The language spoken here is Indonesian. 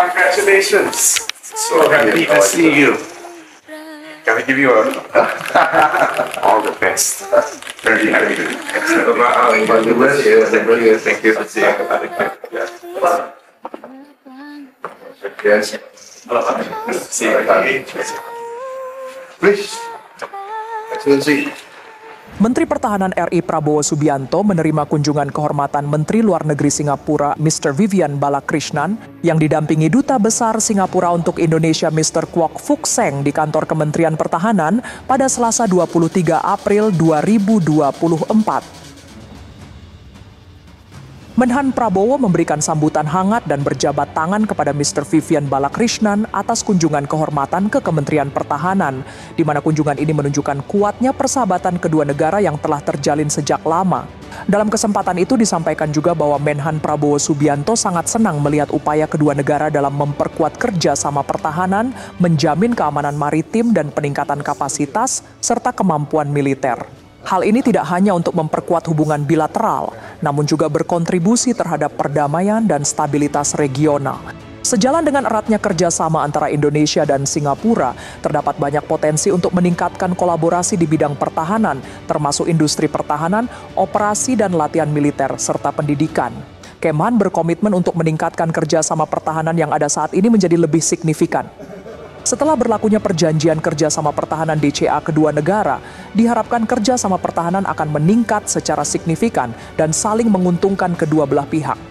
Congratulations. So happy to see you. Can I give you all the best? Very happy. Thank you. Yes. See you again. Please. Excellency. Menteri Pertahanan RI Prabowo Subianto menerima kunjungan kehormatan Menteri Luar Negeri Singapura Mr. Vivian Balakrishnan yang didampingi Duta Besar Singapura untuk Indonesia Mr. Kwok Fuk Seng di kantor Kementerian Pertahanan pada Selasa 23 April 2024. Menhan Prabowo memberikan sambutan hangat dan berjabat tangan kepada Mr. Vivian Balakrishnan atas kunjungan kehormatan ke Kementerian Pertahanan, di mana kunjungan ini menunjukkan kuatnya persahabatan kedua negara yang telah terjalin sejak lama. Dalam kesempatan itu disampaikan juga bahwa Menhan Prabowo Subianto sangat senang melihat upaya kedua negara dalam memperkuat kerjasama pertahanan, menjamin keamanan maritim dan peningkatan kapasitas, serta kemampuan militer. Hal ini tidak hanya untuk memperkuat hubungan bilateral, namun juga berkontribusi terhadap perdamaian dan stabilitas regional. Sejalan dengan eratnya kerjasama antara Indonesia dan Singapura, terdapat banyak potensi untuk meningkatkan kolaborasi di bidang pertahanan, termasuk industri pertahanan, operasi dan latihan militer, serta pendidikan. Kemhan berkomitmen untuk meningkatkan kerjasama pertahanan yang ada saat ini menjadi lebih signifikan. Setelah berlakunya perjanjian kerjasama pertahanan DCA kedua negara, diharapkan kerjasama pertahanan akan meningkat secara signifikan dan saling menguntungkan kedua belah pihak.